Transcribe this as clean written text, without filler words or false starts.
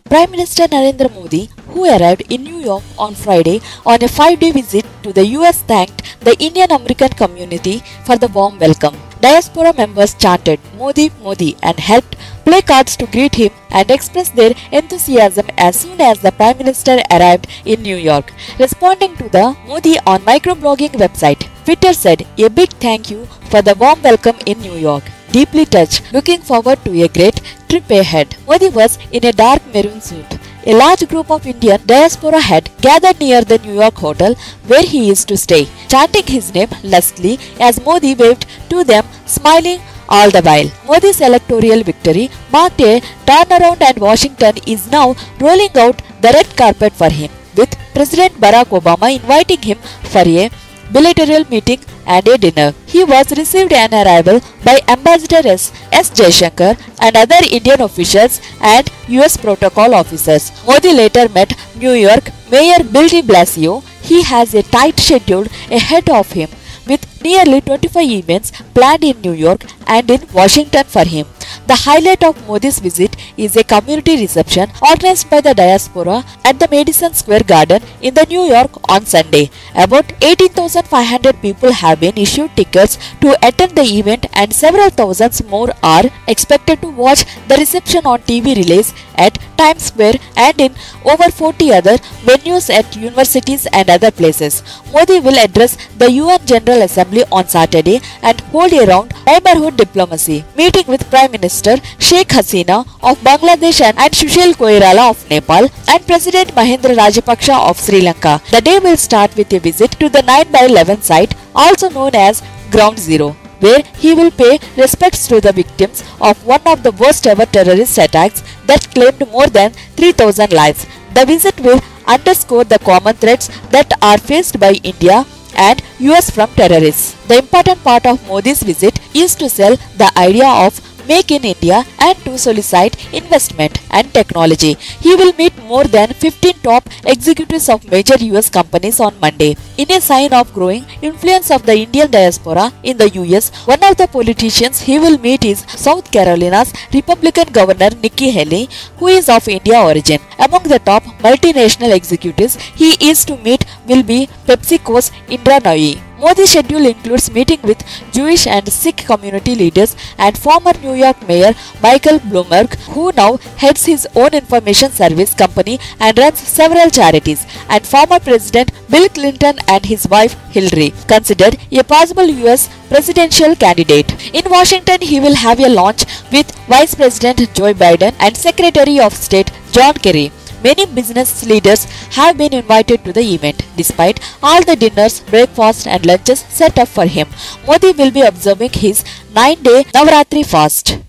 Prime Minister Narendra Modi, who arrived in New York on Friday on a 5-day visit to the US, thanked the Indian American community for the warm welcome. Diaspora members chanted Modi, Modi and helped play cards to greet him and express their enthusiasm as soon as the Prime Minister arrived in New York. Responding to the Modi on microblogging website, Twitter said, "A big thank you for the warm welcome in New York. Deeply touched, looking forward to a great trip ahead." Modi was in a dark maroon suit. A large group of Indian diaspora had gathered near the New York hotel where he used to stay, chanting his name lustily as Modi waved to them, smiling all the while. Modi's electoral victory marked a turnaround and Washington is now rolling out the red carpet for him, with President Barack Obama inviting him for a bilateral meeting and a dinner. He was received on arrival by Ambassador S. Jaishankar and other Indian officials and US protocol officers. Modi later met New York Mayor Bill de Blasio. He has a tight schedule ahead of him, with nearly 25 events planned in New York and in Washington for him. The highlight of Modi's visit is a community reception organized by the diaspora at the Madison Square Garden in the New York on Sunday. About 18,500 people have been issued tickets to attend the event and several thousands more are expected to watch the reception on TV relays at Times Square and in over 40 other venues at universities and other places. Modi will address the UN General Assembly on Saturday and hold a round neighborhood diplomacy meeting with Prime Minister Sheikh Hasina of Bangladesh and Sushil Koirala of Nepal and President Mahendra Rajapaksa of Sri Lanka. The day will start with a visit to the 9/11 site, also known as Ground Zero, where he will pay respects to the victims of one of the worst ever terrorist attacks that claimed more than 3,000 lives. The visit will underscore the common threats that are faced by India and US from terrorists. The important part of Modi's visit is to sell the idea of Make in India and to solicit investment and technology. He will meet more than 15 top executives of major US companies on Monday. In a sign of growing influence of the Indian diaspora in the US, one of the politicians he will meet is South Carolina's Republican Governor Nikki Haley, who is of India origin. Among the top multinational executives he is to meet will be PepsiCo's Indra Nooyi. Modi's schedule includes meeting with Jewish and Sikh community leaders and former New York Mayor Michael Bloomberg, who now heads his own information service company and runs several charities, and former President Bill Clinton and his wife Hillary, considered a possible US presidential candidate. In Washington, he will have a lunch with Vice President Joe Biden and Secretary of State John Kerry. Many business leaders have been invited to the event. Despite all the dinners, breakfasts and lunches set up for him, Modi will be observing his 9-day Navratri fast.